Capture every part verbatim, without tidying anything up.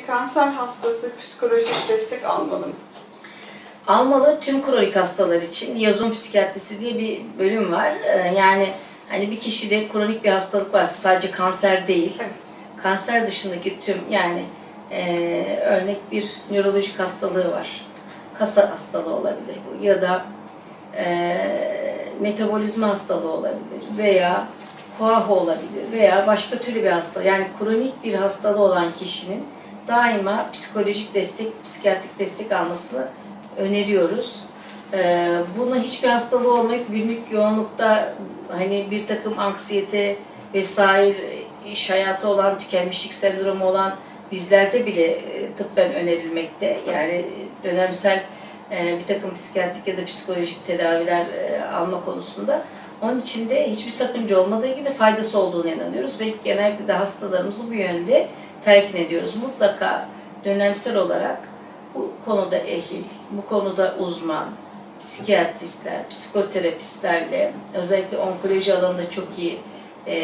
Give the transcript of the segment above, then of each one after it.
bir kanser hastası psikolojik destek almalı mı? Almalı. Tüm kronik hastalar için Yazon psikiyatrisi diye bir bölüm var. Ee, yani hani bir kişide kronik bir hastalık varsa, sadece kanser değil, Evet. kanser dışındaki tüm, yani e, örnek bir nörolojik hastalığı var. Kasa hastalığı olabilir bu, ya da e, metabolizma hastalığı olabilir veya koaho olabilir veya başka türlü bir hastalık. Yani kronik bir hastalığı olan kişinin daima psikolojik destek, psikiyatrik destek almasını öneriyoruz. Ee, Bunu hiçbir hastalığı olmayıp günlük yoğunlukta hani bir takım anksiyete vesaire, iş hayatı olan, tükenmişlik sendromu olan bizlerde bile e, tıbben önerilmekte. Yani dönemsel e, bir takım psikiyatrik ya da psikolojik tedaviler e, alma konusunda. Onun için de hiçbir sakınca olmadığı gibi faydası olduğunu inanıyoruz ve genellikle de hastalarımızı bu yönde telkin ediyoruz. Mutlaka dönemsel olarak bu konuda ehil, bu konuda uzman, psikiyatristler, psikoterapistlerle, özellikle onkoloji alanında çok iyi e,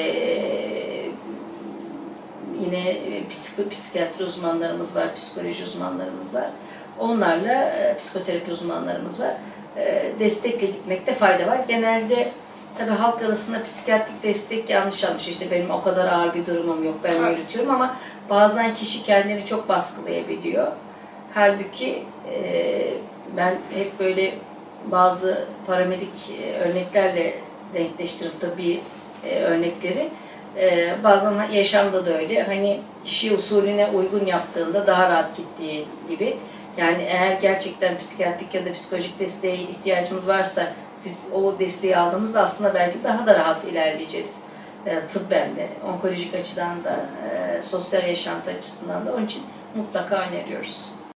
yine psiko, psikiyatri uzmanlarımız var, psikoloji uzmanlarımız var. Onlarla e, psikoterapi uzmanlarımız var. E, destekle gitmekte fayda var. Genelde tabii halk arasında psikiyatrik destek yanlış anlaşılıyor. İşte benim o kadar ağır bir durumum yok, ben Evet. yürütüyorum, ama bazen kişi kendini çok baskılayabiliyor. Halbuki e, ben hep böyle bazı paramedik e, örneklerle denkleştiririm tabii e, örnekleri. E, bazen yaşamda da öyle. Hani işi usulüne uygun yaptığında daha rahat gittiği gibi. Yani eğer gerçekten psikiyatrik ya da psikolojik desteğe ihtiyacımız varsa, biz o desteği aldığımızda aslında belki daha da rahat ilerleyeceğiz. E, tıbben de, onkolojik açıdan da, e, sosyal yaşantı açısından da. Onun için mutlaka öneriyoruz.